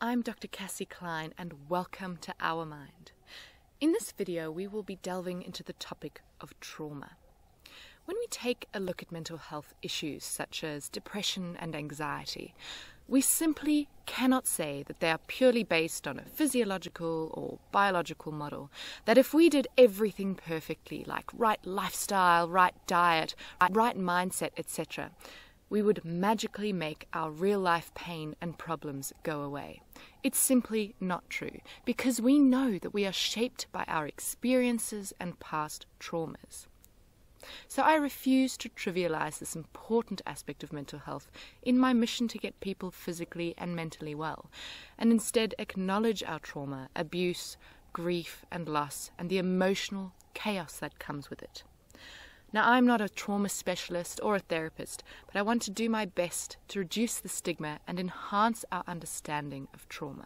I'm Dr. Kassi Klein and welcome to Our Mind. In this video we will be delving into the topic of trauma. When we take a look at mental health issues such as depression and anxiety, we simply cannot say that they are purely based on a physiological or biological model, that if we did everything perfectly, like right lifestyle, right diet, right mindset, etc., we would magically make our real-life pain and problems go away. It's simply not true, because we know that we are shaped by our experiences and past traumas. So I refuse to trivialize this important aspect of mental health in my mission to get people physically and mentally well, and instead acknowledge our trauma, abuse, grief and loss, and the emotional chaos that comes with it. Now, I'm not a trauma specialist or a therapist, but I want to do my best to reduce the stigma and enhance our understanding of trauma.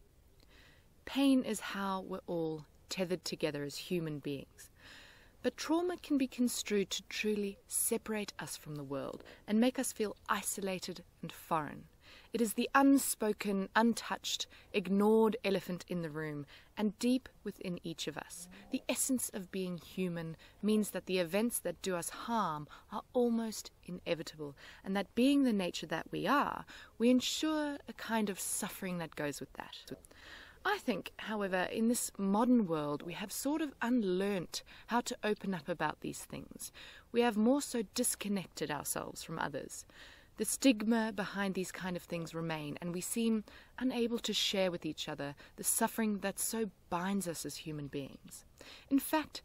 Pain is how we're all tethered together as human beings. But trauma can be construed to truly separate us from the world and make us feel isolated and foreign. It is the unspoken, untouched, ignored elephant in the room, and deep within each of us. The essence of being human means that the events that do us harm are almost inevitable, and that being the nature that we are, we ensure a kind of suffering that goes with that. I think, however, in this modern world, we have sort of unlearnt how to open up about these things. We have more so disconnected ourselves from others. The stigma behind these kind of things remain, and we seem unable to share with each other the suffering that so binds us as human beings. In fact,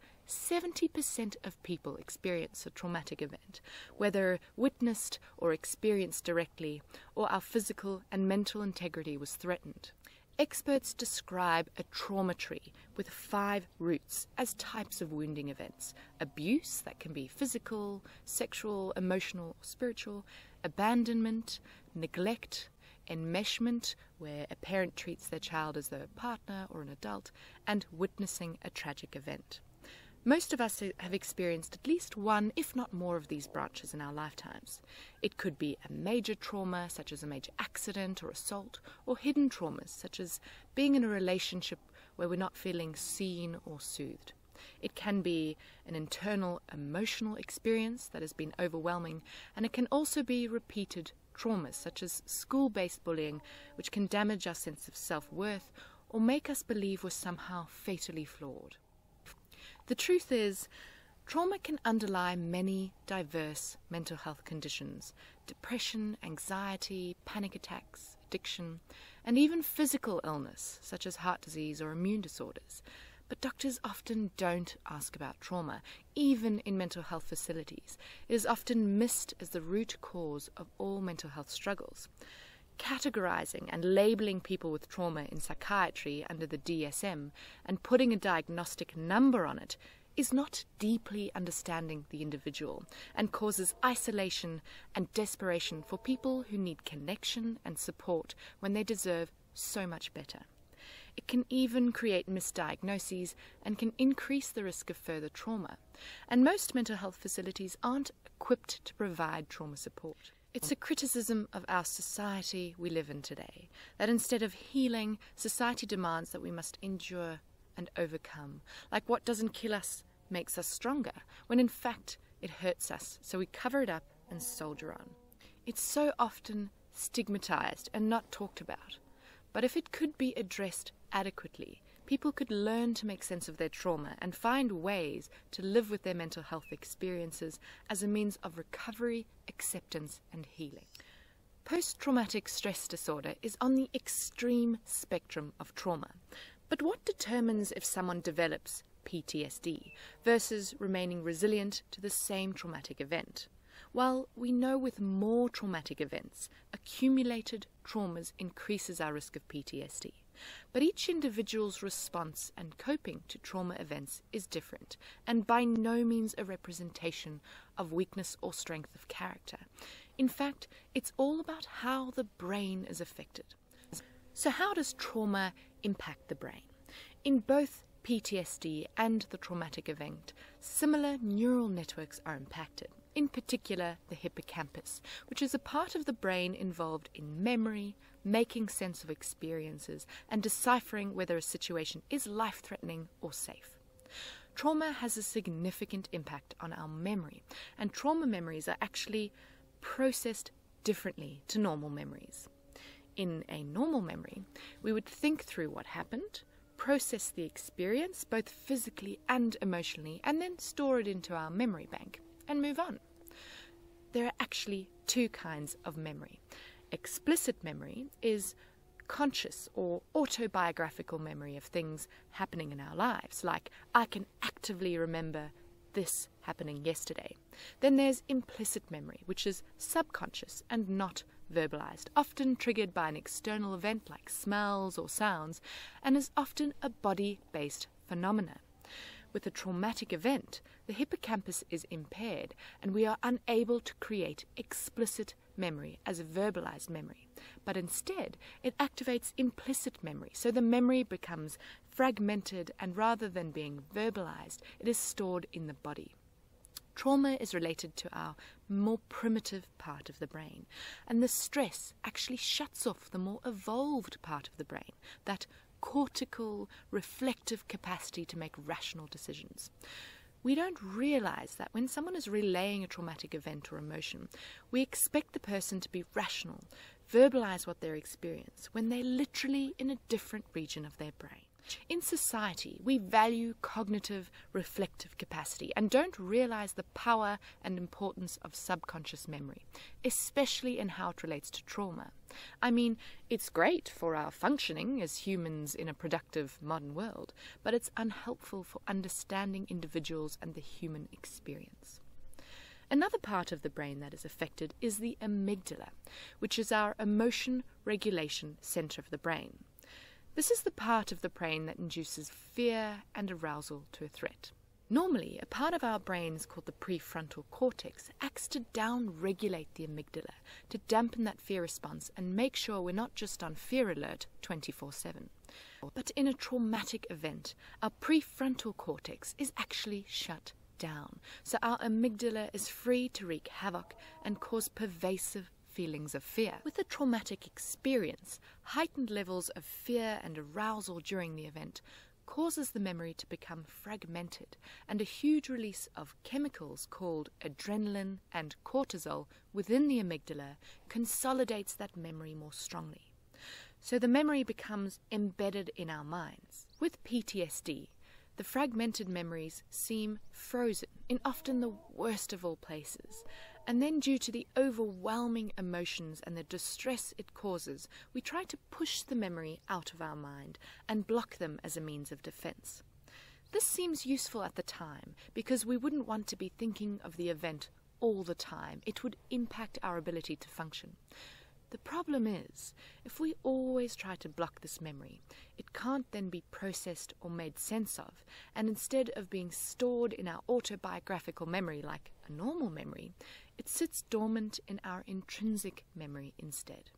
70% of people experience a traumatic event, whether witnessed or experienced directly, or our physical and mental integrity was threatened. Experts describe a trauma tree with 5 roots as types of wounding events: abuse, that can be physical, sexual, emotional, or spiritual; abandonment, neglect; enmeshment, where a parent treats their child as their partner or an adult; and witnessing a tragic event. Most of us have experienced at least one, if not more, of these branches in our lifetimes. It could be a major trauma, such as a major accident or assault, or hidden traumas, such as being in a relationship where we're not feeling seen or soothed. It can be an internal emotional experience that has been overwhelming, and it can also be repeated traumas, such as school-based bullying, which can damage our sense of self-worth or make us believe we're somehow fatally flawed. The truth is, trauma can underlie many diverse mental health conditions: depression, anxiety, panic attacks, addiction, and even physical illness, such as heart disease or immune disorders. But doctors often don't ask about trauma, even in mental health facilities. It is often missed as the root cause of all mental health struggles. Categorizing and labeling people with trauma in psychiatry under the DSM and putting a diagnostic number on it is not deeply understanding the individual, and causes isolation and desperation for people who need connection and support when they deserve so much better. It can even create misdiagnoses and can increase the risk of further trauma. And most mental health facilities aren't equipped to provide trauma support. It's a criticism of our society we live in today, that instead of healing, society demands that we must endure and overcome. Like what doesn't kill us makes us stronger, when in fact it hurts us, so we cover it up and soldier on. It's so often stigmatized and not talked about. But if it could be addressed adequately, people could learn to make sense of their trauma and find ways to live with their mental health experiences as a means of recovery, acceptance, and healing. Post-traumatic stress disorder is on the extreme spectrum of trauma. But what determines if someone develops PTSD versus remaining resilient to the same traumatic event? Well, we know with more traumatic events, accumulated traumas increases our risk of PTSD. But each individual's response and coping to trauma events is different, and by no means a representation of weakness or strength of character. In fact, it's all about how the brain is affected. So how does trauma impact the brain? In both PTSD and the traumatic event, similar neural networks are impacted. in particular the hippocampus, which is a part of the brain involved in memory, making sense of experiences, and deciphering whether a situation is life-threatening or safe. Trauma has a significant impact on our memory, and trauma memories are actually processed differently to normal memories. In a normal memory, we would think through what happened, process the experience both physically and emotionally, and then store it into our memory bank and move on. There are actually two kinds of memory. Explicit memory is conscious or autobiographical memory of things happening in our lives, like I can actively remember this happening yesterday. Then there's implicit memory, which is subconscious and not verbalized, often triggered by an external event like smells or sounds, and is often a body-based phenomenon. With a traumatic event, the hippocampus is impaired, and we are unable to create explicit memory as a verbalized memory. But instead, it activates implicit memory, so the memory becomes fragmented, and rather than being verbalized, it is stored in the body. Trauma is related to our more primitive part of the brain, and the stress actually shuts off the more evolved part of the brain, that cortical, reflective capacity to make rational decisions. We don't realize that when someone is relaying a traumatic event or emotion, we expect the person to be rational, verbalize what they experience, when they're literally in a different region of their brain. In society, we value cognitive, reflective capacity and don't realize the power and importance of subconscious memory, especially in how it relates to trauma. I mean, it's great for our functioning as humans in a productive modern world, but it's unhelpful for understanding individuals and the human experience. Another part of the brain that is affected is the amygdala, which is our emotion regulation center of the brain. This is the part of the brain that induces fear and arousal to a threat. Normally, a part of our brains called the prefrontal cortex acts to down-regulate the amygdala, to dampen that fear response and make sure we're not just on fear alert 24/7. But in a traumatic event, our prefrontal cortex is actually shut down, so our amygdala is free to wreak havoc and cause pervasive feelings of fear. With a traumatic experience, heightened levels of fear and arousal during the event causes the memory to become fragmented, and a huge release of chemicals called adrenaline and cortisol within the amygdala consolidates that memory more strongly. So the memory becomes embedded in our minds. With PTSD, the fragmented memories seem frozen in often the worst of all places, and then due to the overwhelming emotions and the distress it causes, we try to push the memory out of our mind and block them as a means of defense. This seems useful at the time because we wouldn't want to be thinking of the event all the time. It would impact our ability to function. The problem is, if we always try to block this memory, it can't then be processed or made sense of, and instead of being stored in our autobiographical memory like a normal memory, it sits dormant in our intrinsic memory instead.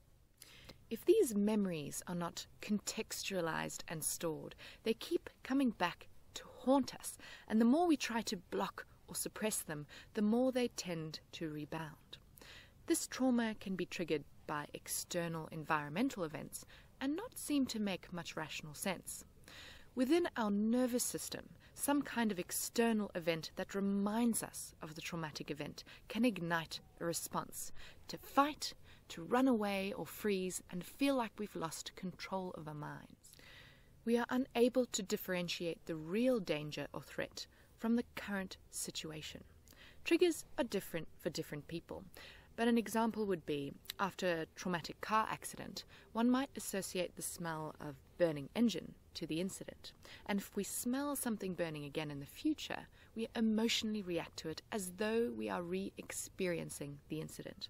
If these memories are not contextualized and stored, they keep coming back to haunt us, and the more we try to block or suppress them, the more they tend to rebound. This trauma can be triggered by external environmental events and not seem to make much rational sense. Within our nervous system, some kind of external event that reminds us of the traumatic event can ignite a response to fight, to run away or freeze and feel like we've lost control of our minds. We are unable to differentiate the real danger or threat from the current situation. Triggers are different for different people. But an example would be, after a traumatic car accident, one might associate the smell of burning engine to the incident. And if we smell something burning again in the future, we emotionally react to it as though we are re-experiencing the incident.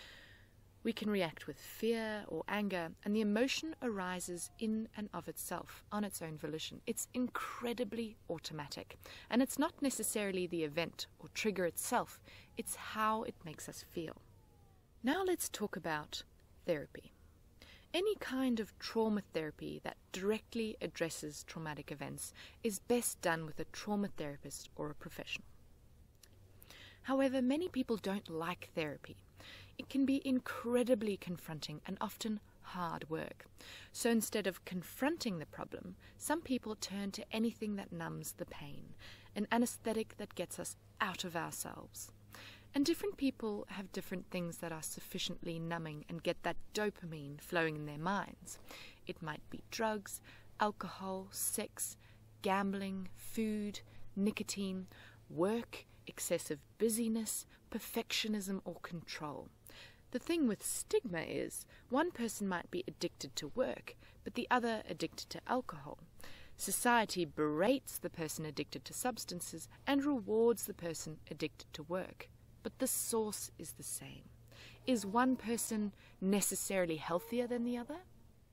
We can react with fear or anger, and the emotion arises in and of itself, on its own volition. It's incredibly automatic, and it's not necessarily the event or trigger itself, it's how it makes us feel. Now let's talk about therapy. Any kind of trauma therapy that directly addresses traumatic events is best done with a trauma therapist or a professional. However, many people don't like therapy. It can be incredibly confronting and often hard work. So instead of confronting the problem, some people turn to anything that numbs the pain, an anesthetic that gets us out of ourselves. And different people have different things that are sufficiently numbing and get that dopamine flowing in their minds. It might be drugs, alcohol, sex, gambling, food, nicotine, work, excessive busyness, perfectionism, or control. The thing with stigma is one person might be addicted to work, but the other addicted to alcohol. Society berates the person addicted to substances and rewards the person addicted to work. But the source is the same. Is one person necessarily healthier than the other?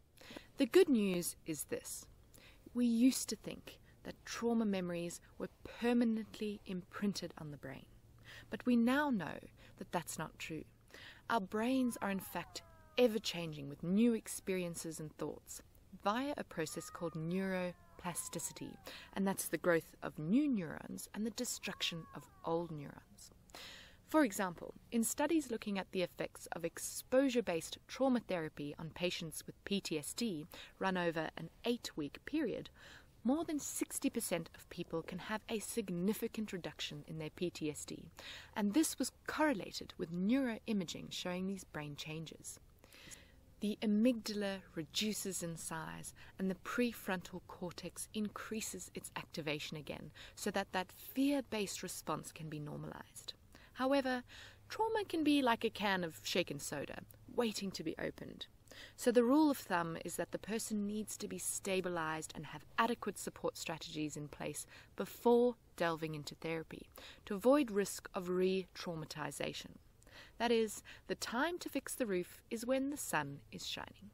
The good news is this. We used to think that trauma memories were permanently imprinted on the brain. But we now know that that's not true. Our brains are in fact ever-changing with new experiences and thoughts via a process called neuroplasticity, and that's the growth of new neurons and the destruction of old neurons. For example, in studies looking at the effects of exposure-based trauma therapy on patients with PTSD run over an 8-week period, more than 60% of people can have a significant reduction in their PTSD, and this was correlated with neuroimaging showing these brain changes. The amygdala reduces in size and the prefrontal cortex increases its activation again so that that fear-based response can be normalized. However, trauma can be like a can of shaken soda, waiting to be opened. So the rule of thumb is that the person needs to be stabilized and have adequate support strategies in place before delving into therapy to avoid risk of re-traumatization. That is, the time to fix the roof is when the sun is shining.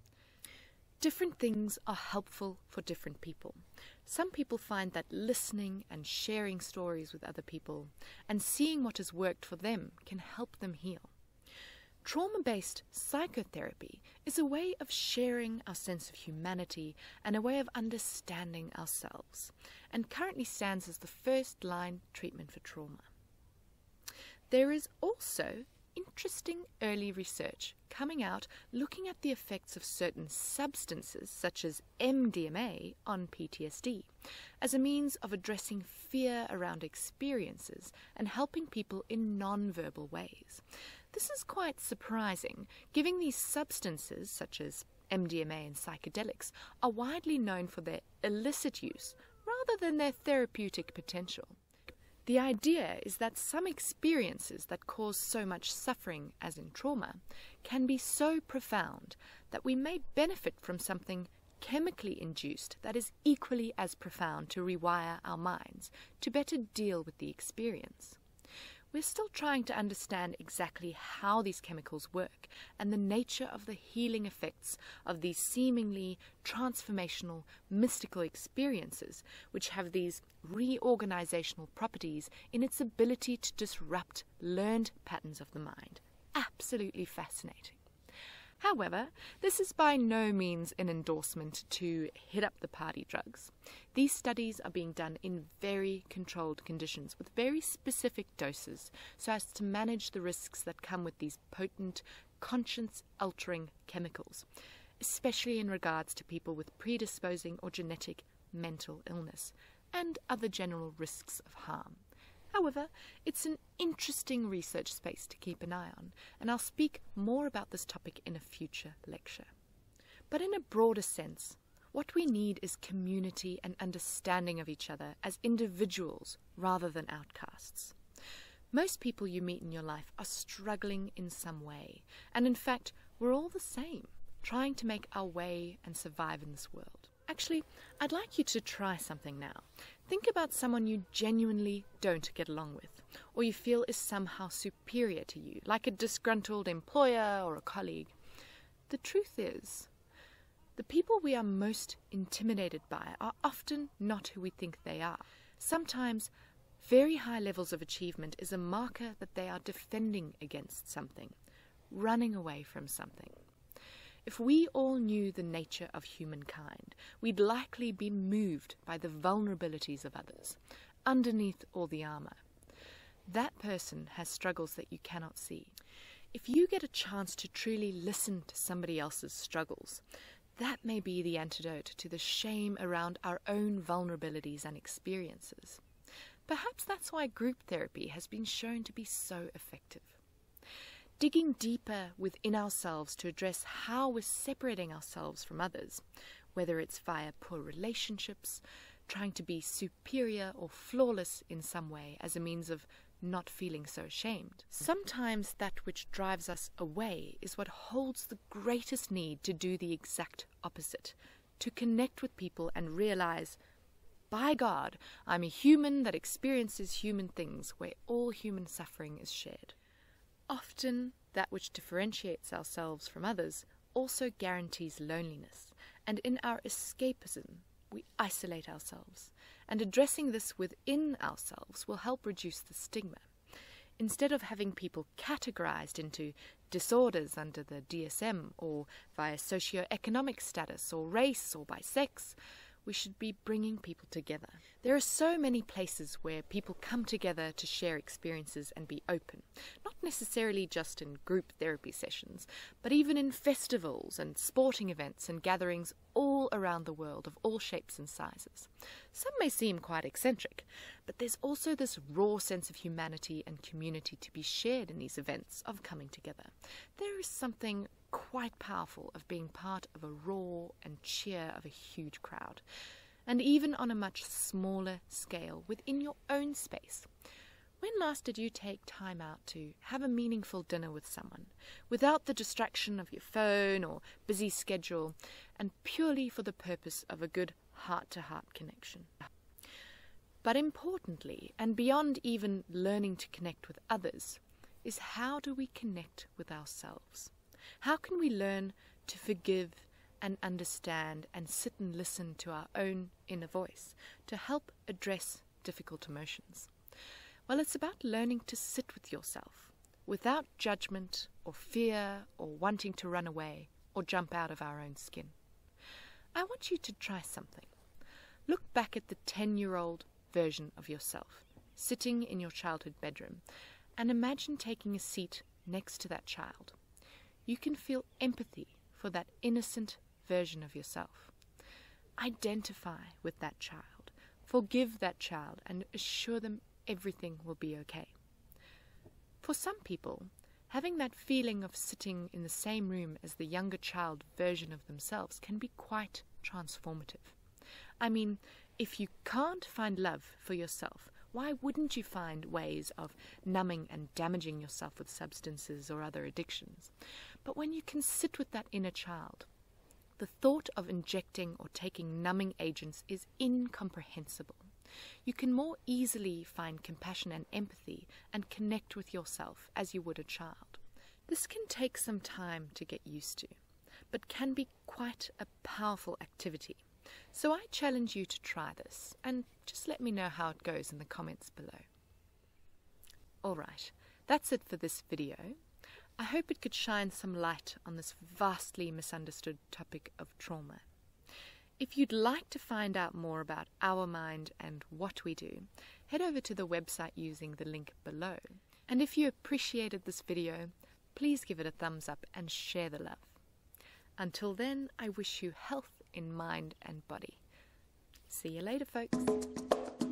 Different things are helpful for different people. Some people find that listening and sharing stories with other people and seeing what has worked for them can help them heal. Trauma-based psychotherapy is a way of sharing our sense of humanity and a way of understanding ourselves, and currently stands as the first-line treatment for trauma. There is also interesting early research coming out looking at the effects of certain substances such as MDMA on PTSD as a means of addressing fear around experiences and helping people in non-verbal ways. This is quite surprising, given these substances such as MDMA and psychedelics are widely known for their illicit use rather than their therapeutic potential. The idea is that some experiences that cause so much suffering, as in trauma, can be so profound that we may benefit from something chemically induced that is equally as profound to rewire our minds to better deal with the experience. We're still trying to understand exactly how these chemicals work and the nature of the healing effects of these seemingly transformational, mystical experiences, which have these reorganizational properties in its ability to disrupt learned patterns of the mind. Absolutely fascinating. However, this is by no means an endorsement to hit up the party drugs. These studies are being done in very controlled conditions with very specific doses so as to manage the risks that come with these potent, conscience-altering chemicals, especially in regards to people with predisposing or genetic mental illness and other general risks of harm. However, it's an interesting research space to keep an eye on, and I'll speak more about this topic in a future lecture. But in a broader sense, what we need is community and understanding of each other as individuals rather than outcasts. Most people you meet in your life are struggling in some way, and in fact, we're all the same, trying to make our way and survive in this world. Actually, I'd like you to try something now. Think about someone you genuinely don't get along with, or you feel is somehow superior to you, like a disgruntled employer or a colleague. The truth is, the people we are most intimidated by are often not who we think they are. Sometimes, very high levels of achievement is a marker that they are defending against something, running away from something. If we all knew the nature of humankind, we'd likely be moved by the vulnerabilities of others, underneath all the armor. that person has struggles that you cannot see. If you get a chance to truly listen to somebody else's struggles, that may be the antidote to the shame around our own vulnerabilities and experiences. Perhaps that's why group therapy has been shown to be so effective. Digging deeper within ourselves to address how we're separating ourselves from others, whether it's via poor relationships, trying to be superior or flawless in some way as a means of not feeling so ashamed. Sometimes that which drives us away is what holds the greatest need to do the exact opposite, to connect with people and realize, by God, I'm a human that experiences human things where all human suffering is shared. Often, that which differentiates ourselves from others also guarantees loneliness, and in our escapism, we isolate ourselves, and addressing this within ourselves will help reduce the stigma. Instead of having people categorized into disorders under the DSM or via socioeconomic status or race or by sex, we should be bringing people together. There are so many places where people come together to share experiences and be open, not necessarily just in group therapy sessions, but even in festivals and sporting events and gatherings all around the world of all shapes and sizes. Some may seem quite eccentric, but there's also this raw sense of humanity and community to be shared in these events of coming together. There is something quite powerful of being part of a roar and cheer of a huge crowd, and even on a much smaller scale within your own space. When last did you take time out to have a meaningful dinner with someone, without the distraction of your phone or busy schedule, and purely for the purpose of a good heart-to-heart connection? But importantly, and beyond even learning to connect with others, is how do we connect with ourselves? How can we learn to forgive and understand and sit and listen to our own inner voice to help address difficult emotions? Well, it's about learning to sit with yourself without judgment or fear or wanting to run away or jump out of our own skin. I want you to try something. Look back at the 10-year-old version of yourself sitting in your childhood bedroom and imagine taking a seat next to that child. You can feel empathy for that innocent version of yourself. Identify with that child, forgive that child, and assure them everything will be okay. For some people, having that feeling of sitting in the same room as the younger child version of themselves can be quite transformative. I mean, if you can't find love for yourself, why wouldn't you find ways of numbing and damaging yourself with substances or other addictions? But when you can sit with that inner child, the thought of injecting or taking numbing agents is incomprehensible. You can more easily find compassion and empathy and connect with yourself as you would a child. This can take some time to get used to, but can be quite a powerful activity. So I challenge you to try this, and just let me know how it goes in the comments below. Alright, that's it for this video. I hope it could shine some light on this vastly misunderstood topic of trauma. If you'd like to find out more about Our Mind and what we do, head over to the website using the link below. And if you appreciated this video, please give it a thumbs up and share the love. Until then, I wish you health in mind and body. See you later, folks.